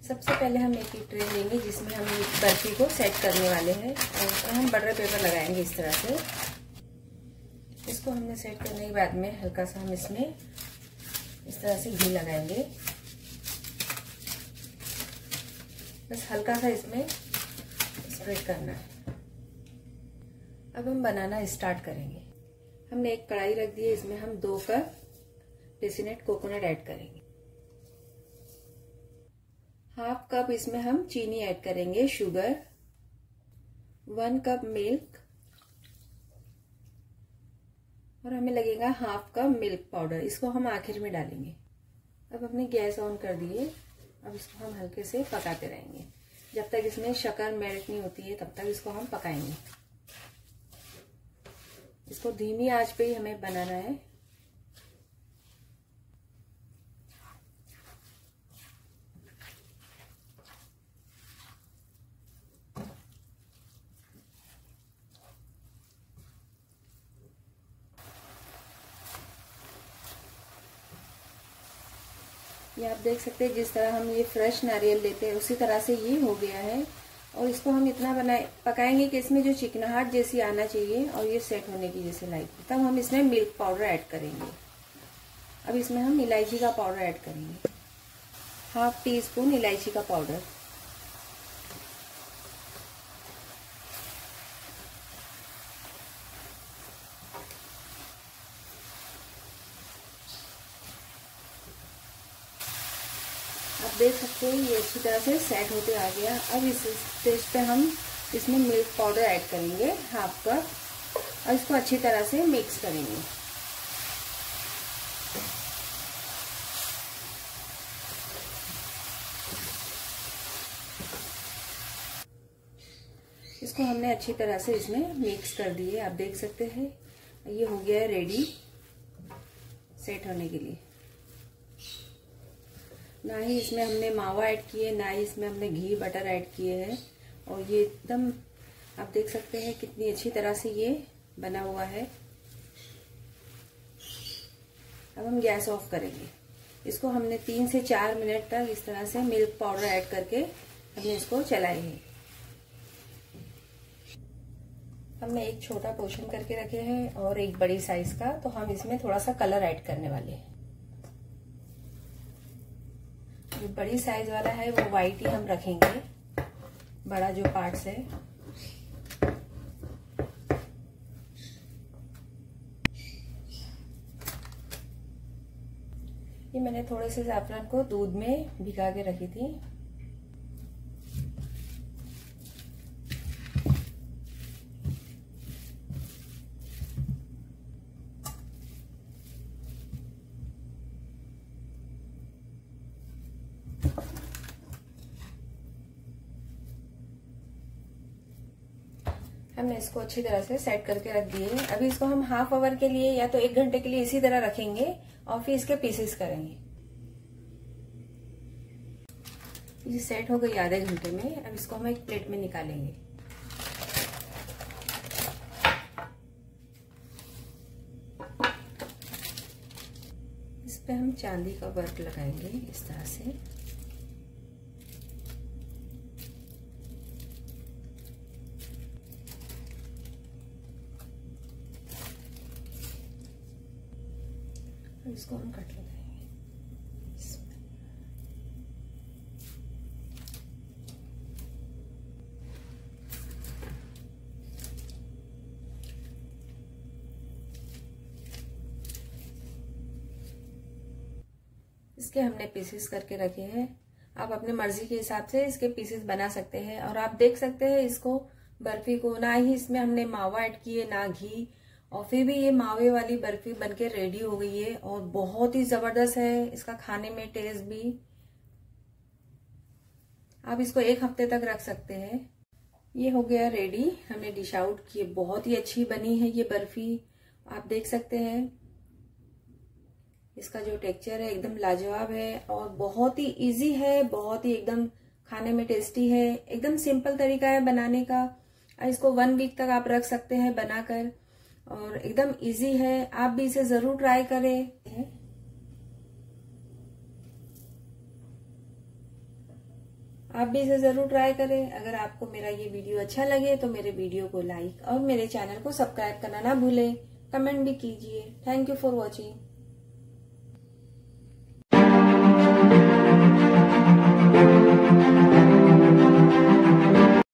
सबसे पहले हम एक ट्रे लेंगे जिसमें हम बर्फी को सेट करने वाले हैं और उसमें हम बटर पेपर लगाएंगे इस तरह से। इसको हमने सेट करने के बाद में हल्का सा हम इसमें इस तरह से घी लगाएंगे, बस हल्का सा इसमें स्प्रेड करना है। अब हम बनाना स्टार्ट करेंगे। हमने एक कढ़ाई रख दी है, इसमें हम 2 कप डेसिनेट कोकोनट ऐड करेंगे। हाफ कप इसमें हम चीनी ऐड करेंगे, शुगर, 1 कप मिल्क और हमें लगेगा हाफ कप मिल्क पाउडर। इसको हम आखिर में डालेंगे। अब हमने गैस ऑन कर दिए। अब इसको हम हल्के से पकाते रहेंगे जब तक इसमें शक्कर मेल्ट नहीं होती है, तब तक इसको हम पकाएंगे। इसको धीमी आंच पे ही हमें बनाना है। ये आप देख सकते हैं जिस तरह हम ये फ्रेश नारियल लेते हैं उसी तरह से ये हो गया है। और इसको हम इतना पकाएंगे कि इसमें जो चिकनाहट जैसी आना चाहिए और ये सेट होने की जैसे लाइक, तब हम इसमें मिल्क पाउडर ऐड करेंगे। अब इसमें हम इलायची का पाउडर ऐड करेंगे, हाफ टी स्पून इलायची का पाउडर। आप देख सकते हैं ये अच्छी तरह से सेट होते आ गया। अब इस स्टेज पे हम इसमें मिल्क पाउडर ऐड करेंगे, हाफ कप, और इसको अच्छी तरह से मिक्स करेंगे। इसको हमने अच्छी तरह से इसमें मिक्स कर दिए। आप देख सकते हैं ये हो गया है रेडी सेट होने के लिए। ना ही इसमें हमने मावा ऐड किए, ना ही इसमें हमने घी बटर ऐड किए हैं और ये एकदम आप देख सकते हैं कितनी अच्छी तरह से ये बना हुआ है। अब हम गैस ऑफ करेंगे। इसको हमने 3 से 4 मिनट तक इस तरह से मिल्क पाउडर ऐड करके हमने इसको चलाएंगे। हमने एक छोटा पोर्शन करके रखे हैं और एक बड़ी साइज का, तो हम इसमें थोड़ा सा कलर ऐड करने वाले हैं। जो बड़ी साइज वाला है वो व्हाइट ही हम रखेंगे, बड़ा जो पार्ट्स है। ये मैंने थोड़े से ज़ाफ़रान को दूध में भिगा के रखी थी। हमने इसको अच्छी तरह से सेट करके रख दिए। अभी इसको हम हाफ आवर के लिए या तो 1 घंटे के लिए इसी तरह रखेंगे और फिर इसके पीसेस करेंगे। ये सेट हो गई आधे घंटे में। अब इसको हम एक प्लेट में निकालेंगे। इस पे हम चांदी का वर्क लगाएंगे इस तरह से। इसको हम कट लगाएंगे। इसके हमने पीसेस करके रखे हैं। आप अपने मर्जी के हिसाब से इसके पीसेस बना सकते हैं। और आप देख सकते हैं इसको बर्फी को, ना ही इसमें हमने मावा ऐड किए ना घी, और फिर भी ये मावे वाली बर्फी बनके रेडी हो गई है और बहुत ही जबरदस्त है इसका खाने में टेस्ट भी। आप इसको 1 हफ्ते तक रख सकते हैं। ये हो गया रेडी, हमने डिश आउट की। बहुत ही अच्छी बनी है ये बर्फी। आप देख सकते हैं इसका जो टेक्सचर है एकदम लाजवाब है और बहुत ही इजी है, बहुत ही एकदम खाने में टेस्टी है। एकदम सिंपल तरीका है बनाने का। इसको 1 वीक तक आप रख सकते हैं बनाकर और एकदम इजी है। आप भी इसे जरूर ट्राई करें। आप भी इसे जरूर ट्राई करें। अगर आपको मेरा ये वीडियो अच्छा लगे तो मेरे वीडियो को लाइक और मेरे चैनल को सब्सक्राइब करना ना भूलें। कमेंट भी कीजिए। Thank you for watching.